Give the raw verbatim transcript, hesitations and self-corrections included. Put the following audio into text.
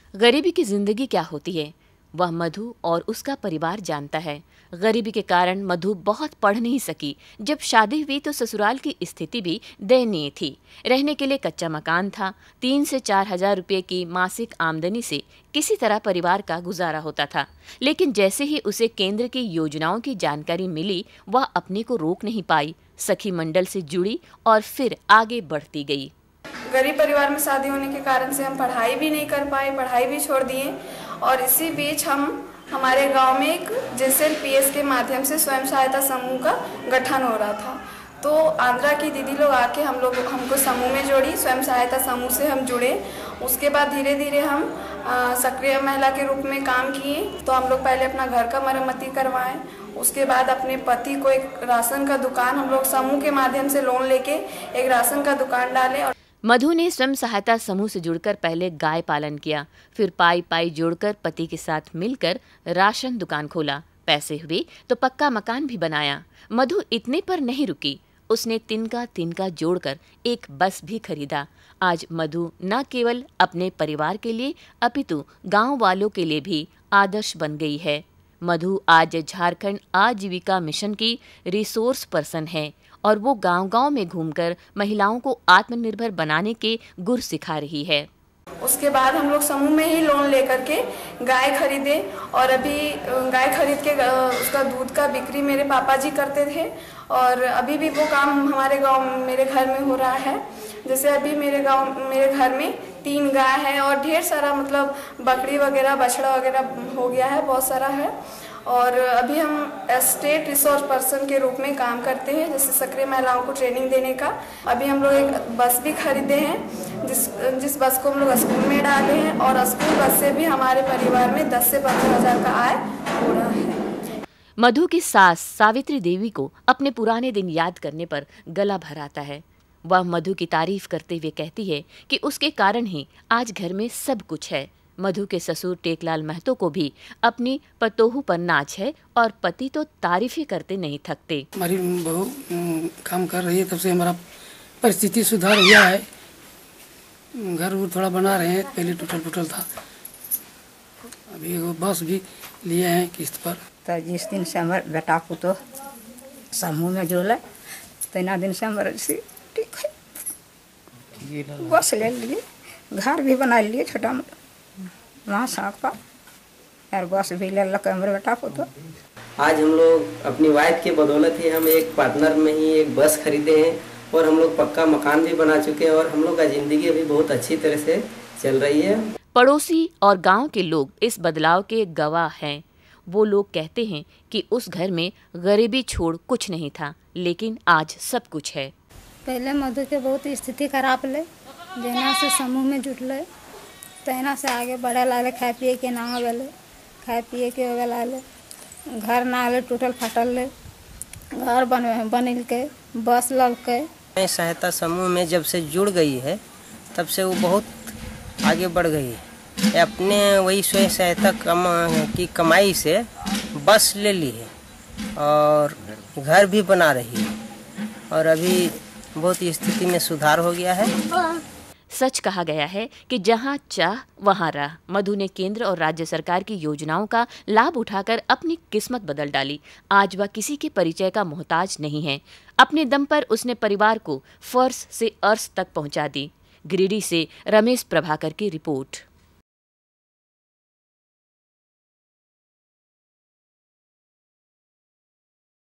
गरीबी की जिंदगी क्या होती है वह मधु और उसका परिवार जानता है। गरीबी के कारण मधु बहुत पढ़ नहीं सकी। जब शादी हुई तो ससुराल की स्थिति भी दयनीय थी। रहने के लिए कच्चा मकान था। तीन से चार हजार रुपये की मासिक आमदनी से किसी तरह परिवार का गुजारा होता था। लेकिन जैसे ही उसे केंद्र की योजनाओं की जानकारी मिली, वह अपने को रोक नहीं पाई। सखी मंडल से जुड़ी और फिर आगे बढ़ती गई। गरीब परिवार में शादी होने के कारण से हम पढ़ाई भी नहीं कर पाए, पढ़ाई भी छोड़ दिए। और इसी बीच हम हमारे गांव में एक जेसेल पीएस के माध्यम से स्वयं सहायता समूह का गठन हो रहा था। तो आंध्रा की दीदी लोग आके हम लोग हमको समूह में जोड़ी, स्वयं सहायता समूह से हम जुड़े। उसके बाद धीरे धीरे हम सक्रिय महिला के रूप में काम किए। तो हम लोग पहले अपना घर का मरम्मती करवाएं, उसके बाद अपने पति को एक राशन का दुकान, हम लोग समूह के माध्यम से लोन लेके एक राशन का दुकान डाले। और मधु ने स्वयं सहायता समूह से जुड़कर पहले गाय पालन किया, फिर पाई पाई जोड़कर पति के साथ मिलकर राशन दुकान खोला। पैसे हुए तो पक्का मकान भी बनाया। मधु इतने पर नहीं रुकी, उसने तिनका तिनका जोड़कर एक बस भी खरीदा। आज मधु न केवल अपने परिवार के लिए अपितु गांव वालों के लिए भी आदर्श बन गई है। मधु आज झारखंड आजीविका मिशन की रिसोर्स पर्सन है और वो गांव-गांव में घूमकर महिलाओं को आत्मनिर्भर बनाने के गुर सिखा रही है। उसके बाद हम लोग समूह में ही लोन लेकर के गाय खरीदे और अभी गाय खरीद के उसका दूध का बिक्री मेरे पापा जी करते थे और अभी भी वो काम हमारे गांव मेरे घर में हो रहा है। जैसे अभी मेरे गांव मेरे घर में तीन गाय है और ढेर सारा मतलब बकरी वगैरह बछड़ा वगैरह हो गया है, बहुत सारा है। और अभी हम स्टेट रिसोर्स पर्सन के रूप में काम करते हैं, जैसे सक्रिय महिलाओं को ट्रेनिंग देने का। अभी हम लोग एक बस भी खरीदे हैं, जिस जिस बस को हम लोग स्कूल में डाले हैं और स्कूल बस से भी हमारे परिवार में दस से पंद्रह हजार का आय हो रहा है। मधु की सास सावित्री देवी को अपने पुराने दिन याद करने पर गला भर आता है। वह मधु की तारीफ करते हुए कहती है कि उसके कारण ही आज घर में सब कुछ है। मधु के ससुर टेकलाल महतो को भी अपनी पतोहू पर नाच है और पति तो तारीफ ही करते नहीं थकते। हमारी बहू काम कर रही है, तब से हमारा परिस्थिति सुधार हुआ है। घर वो थोड़ा बना रहे हैं, पहले टूटल फूटल था, अभी वो बस भी लिए हैं किस्त पर। तो जिस दिन से हमारे बेटा को तो समूह में जोड़े तेना दिन से हमारे ठीक है, बस ले लिए, घर भी बना लिए छोटा मोटा वहाँ साग पा यार, बस भी ले लग हमारे बेटा को। तो आज हम लोग अपनी वाइफ के बदौलत ही हम एक पार्टनर में ही एक बस खरीदे हैं और हम लोग पक्का मकान भी बना चुके हैं और हम लोग का जिंदगी अभी बहुत अच्छी तरह से चल रही है। पड़ोसी और गांव के लोग इस बदलाव के गवाह हैं। वो लोग कहते हैं कि उस घर में गरीबी छोड़ कुछ नहीं था, लेकिन आज सब कुछ है। पहले मधु के बहुत स्थिति खराब ले, जेना से समूह में जुटले तहना से आगे बढ़े लाले, खाए पिए के ना होले, खाए पिए के हो लाले, घर ना आले, टूटल फाटल ले, घर बन बनिल के बस लग के। सहायता समूह में जब से जुड़ गई है तब से वो बहुत आगे बढ़ गई है। अपने वही स्वयं सहायता कम की कमाई से बस ले ली है और घर भी बना रही है और अभी बहुत स्थिति में सुधार हो गया है। सच कहा गया है कि जहां चाह वहां राह। मधु ने केंद्र और राज्य सरकार की योजनाओं का लाभ उठाकर अपनी किस्मत बदल डाली। आज वह किसी के परिचय का मोहताज नहीं है। अपने दम पर उसने परिवार को फर्श से अर्श तक पहुंचा दी। गिरिडीह से रमेश प्रभाकर की रिपोर्ट।